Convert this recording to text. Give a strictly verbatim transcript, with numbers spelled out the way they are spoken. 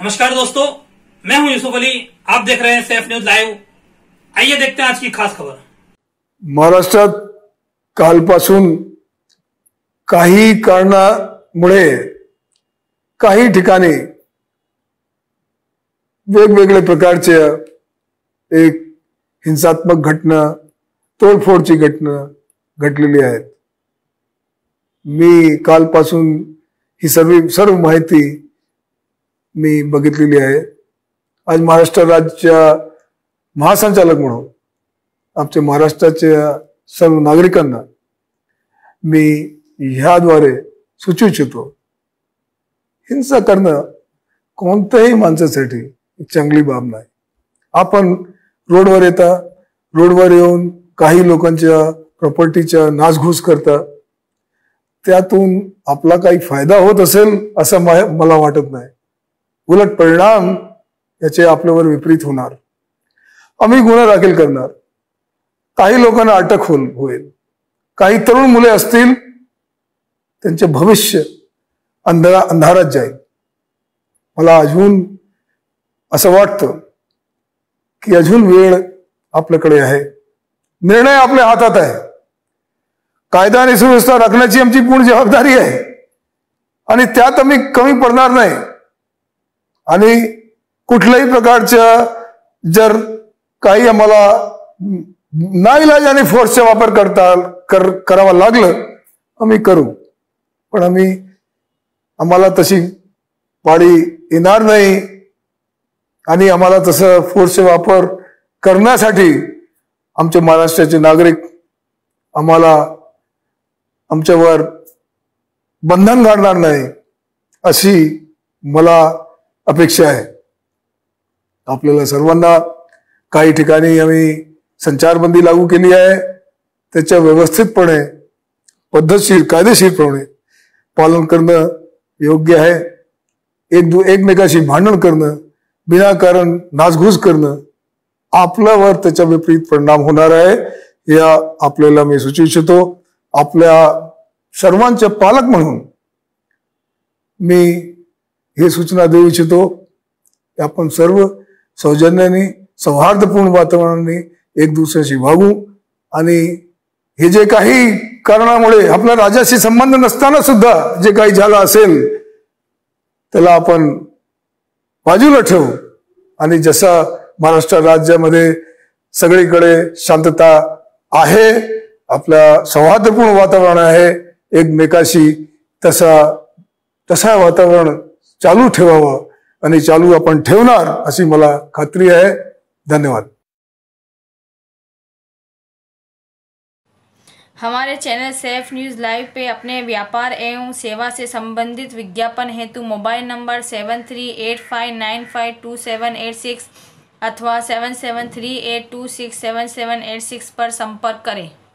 नमस्कार दोस्तों, मैं हूं यूसुफ अली। आप देख रहे हैं सेफ न्यूज लाइव। आइए देखते हैं आज की खास खबर। महाराष्ट्रात कालपासून काही कारणामुळे काही ठिकाणी वेगवेगळे प्रकारचे एक हिंसात्मक घटना, तोडफोडची घटना घडलेली आहेत। मी कालपासून ही सर्व सर्व माहिती मी बघितलेली आहे। आज महाराष्ट्र राज्याच्या महासंचालक म्हणून आमच्या महाराष्ट्राच्या सर्व नागरिकांना मी ह्याद्वारे सूचित इच्छितो, हिंसा करणं कोणत्याही माणसासाठी चांगली बाब नाही। आपण रोडवर येता, रोडवर येऊन काही लोकांच्या प्रॉपर्टीचा नासधूस करता, त्यातून आपला काही फायदा होत असेल असं मला वाटत नाही। उलट परिणाम याचे आपल्यावर विपरीत होणार। आम्ही गुन्हा दाखल करणार, काही लोकांना अटक होईल, काही तरुण मुले असतील त्यांचे भविष्य अंधारा अंधारात जाईल। मला अजून असं वाटतं की अजून वेळ आपल्याकडे आहे, निर्णय आपल्या हातात आहे। कायदा आणि सुव्यवस्था राखण्याची आमची पूर्ण जबाबदारी आहे आणि त्यात आम्ही कमी पडणार नाही। आणि कुठल्याही प्रकारच्या जर काही आम्हाला नाईलाजाने फोर्सचा वापर करता कर करावा लागलं आम्ही करू, पण आम्ही आम्हाला तशी पाळी येणार नाही आणि आम्हाला तसं फोर्सचा वापर करण्यासाठी आमचे महाराष्ट्राचे नागरिक आम्हाला आमच्यावर बंधन घालणार नाही अशी मला अपेक्षा आहे। आपल्याला सर्वांना काही ठिकाणी आम्ही संचारबंदी लागू केली आहे, त्याच्या व्यवस्थितपणे पद्धतशीर कायदेशीरपणे पालन करणं योग्य आहे। एक दु एकमेकाशी भांडण करणं, विनाकारण नासधूस करणं आपल्यावर त्याचा विपरीत परिणाम होणार आहे, या आपल्याला मी सूचित इच्छितो। आपल्या सर्वांचे पालक म्हणून मी हे सूचना देऊ इच्छितो की आपण सर्व सौजन्याने सौहार्दपूर्ण वातावरणाने एक दुसऱ्याशी वागू आणि हे जे काही कारणामुळे आपल्या राज्याशी संबंध नसताना सुद्धा जे काही झालं असेल त्याला आपण बाजूला ठेवू आणि जसा महाराष्ट्र राज्यामध्ये सगळीकडे शांतता आहे, आपल्या सौहार्दपूर्ण वातावरण आहे एकमेकाशी, तसा तसा वातावरण चालू ठेवावं आणि चालू आपण ठेवणार अशी मला खात्री आहे। धन्यवाद। हमारे चैनल सेफ न्यूज़ लाइव पे अपने व्यापार एवं सेवा से संबंधित विज्ञापन हेतु mobile number seven three eight five nine five two seven eight six अथवा seven seven three eight two six seven seven eight six पर संपर्क करें।